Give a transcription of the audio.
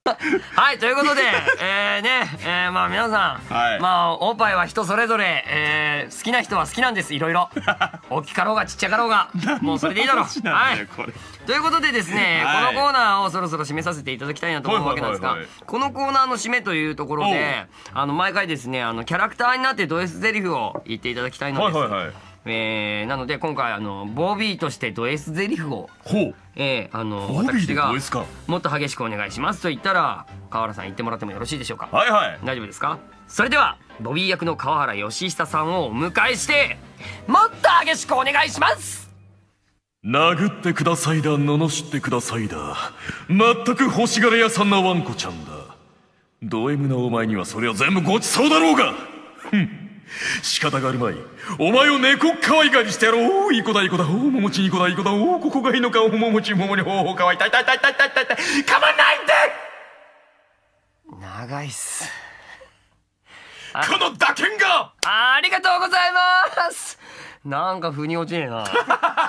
はい、ということで、まあ皆さん、 はいまあおっぱいは人それぞれ、好きな人は好きなんです、いろいろ。大きかろうがちっちゃかろうが、もうそれでいいだろう。はい。ということでですね、 はいこのコーナーをそろそろ締めさせていただきたいなと思うわけなんですが、このコーナーの締めというところで、毎回ですね、キャラクターになってド S ゼリフを言っていただきたいのです。なので今回ボビーとしてド S ゼリフを私がもっと激しくお願いしますと言ったら川原さん言ってもらってもよろしいでしょうか。 はいはい、 大丈夫ですか。それではボビー役の川原義久さんをお迎えしてもっと激しくお願いします。 殴ってくださいだ、罵ってくださいだ、全く欲しがり屋さんなワンコちゃんだ。ド M なお前にはそれは全部ごちそうだろうが。仕方があるまい。お前を猫っかわいがりしてやろう。いい子だいい子だ、おももちいい子だいい子だ、おここがいいのか、おももちももにほうかわいい、たいたいたいたいたいたいたい、かまんないで。 長いっす。 この打鍵が。 ありがとうございます。なんか腑に落ちねえな。